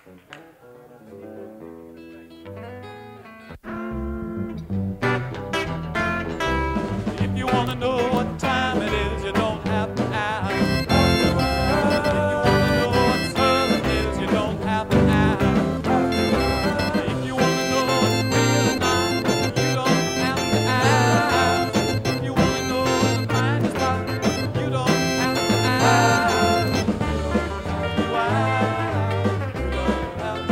If you wanna know what time it is, you don't have to ask. If you wanna know what time it is, you don't have to ask. If you wanna know what's real or not, you don't have to ask. If you wanna know the finest spot, you don't have to ask. You don't have to ask. You don't have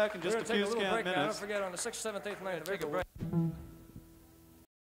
back in just a few little scant break now. Don't minutes. forget, on the 6th, 7th, 8th night, take a break.